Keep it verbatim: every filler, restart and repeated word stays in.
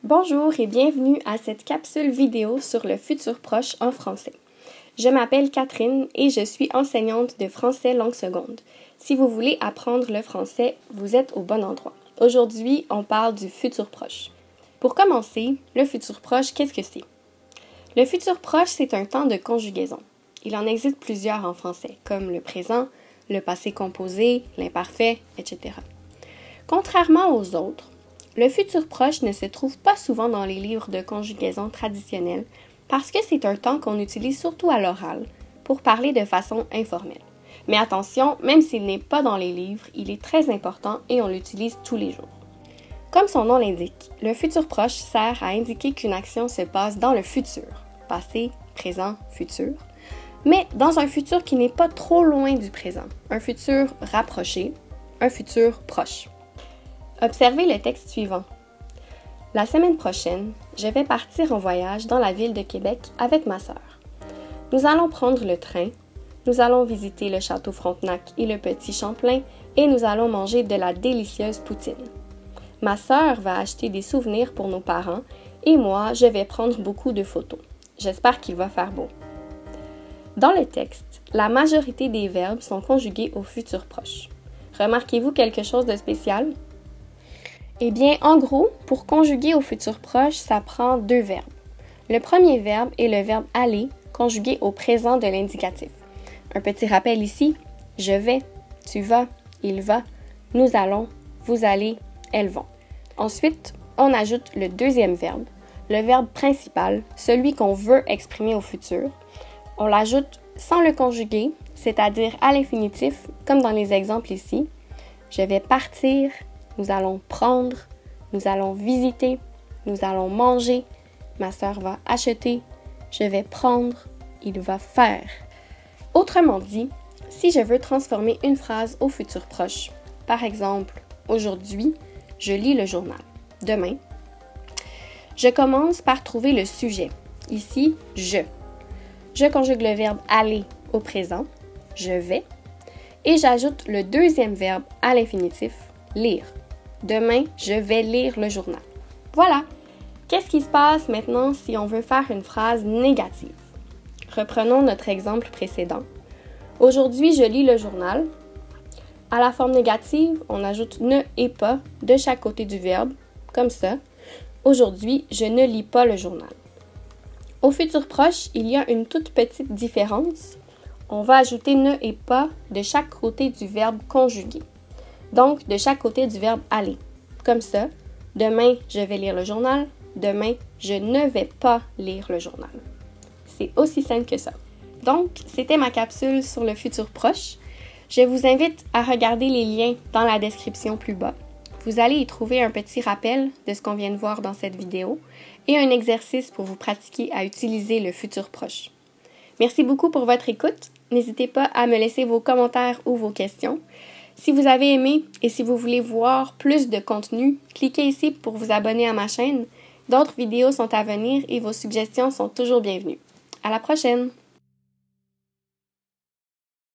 Bonjour et bienvenue à cette capsule vidéo sur le futur proche en français. Je m'appelle Catherine et je suis enseignante de français langue seconde. Si vous voulez apprendre le français, vous êtes au bon endroit. Aujourd'hui, on parle du futur proche. Pour commencer, le futur proche, qu'est-ce que c'est? Le futur proche, c'est un temps de conjugaison. Il en existe plusieurs en français, comme le présent, le passé composé, l'imparfait, et cetera. Contrairement aux autres, le futur proche ne se trouve pas souvent dans les livres de conjugaison traditionnels parce que c'est un temps qu'on utilise surtout à l'oral pour parler de façon informelle. Mais attention, même s'il n'est pas dans les livres, il est très important et on l'utilise tous les jours. Comme son nom l'indique, le futur proche sert à indiquer qu'une action se passe dans le futur, passé, présent, futur, mais dans un futur qui n'est pas trop loin du présent, un futur rapproché, un futur proche. Observez le texte suivant. La semaine prochaine, je vais partir en voyage dans la ville de Québec avec ma sœur. Nous allons prendre le train, nous allons visiter le château Frontenac et le petit Champlain et nous allons manger de la délicieuse poutine. Ma sœur va acheter des souvenirs pour nos parents et moi, je vais prendre beaucoup de photos. J'espère qu'il va faire beau. Dans le texte, la majorité des verbes sont conjugués au futur proche. Remarquez-vous quelque chose de spécial? Eh bien, en gros, pour conjuguer au futur proche, ça prend deux verbes. Le premier verbe est le verbe aller, conjugué au présent de l'indicatif. Un petit rappel ici, je vais, tu vas, il va, nous allons, vous allez, elles vont. Ensuite, on ajoute le deuxième verbe, le verbe principal, celui qu'on veut exprimer au futur. On l'ajoute sans le conjuguer, c'est-à-dire à l'infinitif, comme dans les exemples ici. Je vais partir, nous allons prendre, nous allons visiter, nous allons manger, ma sœur va acheter, je vais prendre, il va faire. Autrement dit, si je veux transformer une phrase au futur proche, par exemple, aujourd'hui, je lis le journal. Demain, je commence par trouver le sujet. Ici, je. Je conjugue le verbe aller au présent, je vais, et j'ajoute le deuxième verbe à l'infinitif, lire. Demain, je vais lire le journal. Voilà! Qu'est-ce qui se passe maintenant si on veut faire une phrase négative? Reprenons notre exemple précédent. Aujourd'hui, je lis le journal. À la forme négative, on ajoute ne et pas de chaque côté du verbe, comme ça. Aujourd'hui, je ne lis pas le journal. Au futur proche, il y a une toute petite différence. On va ajouter ne et pas de chaque côté du verbe conjugué. Donc, de chaque côté du verbe aller. Comme ça, demain, je vais lire le journal. Demain, je ne vais pas lire le journal. C'est aussi simple que ça. Donc, c'était ma capsule sur le futur proche. Je vous invite à regarder les liens dans la description plus bas. Vous allez y trouver un petit rappel de ce qu'on vient de voir dans cette vidéo et un exercice pour vous pratiquer à utiliser le futur proche. Merci beaucoup pour votre écoute. N'hésitez pas à me laisser vos commentaires ou vos questions. Si vous avez aimé et si vous voulez voir plus de contenu, cliquez ici pour vous abonner à ma chaîne. D'autres vidéos sont à venir et vos suggestions sont toujours bienvenues. À la prochaine!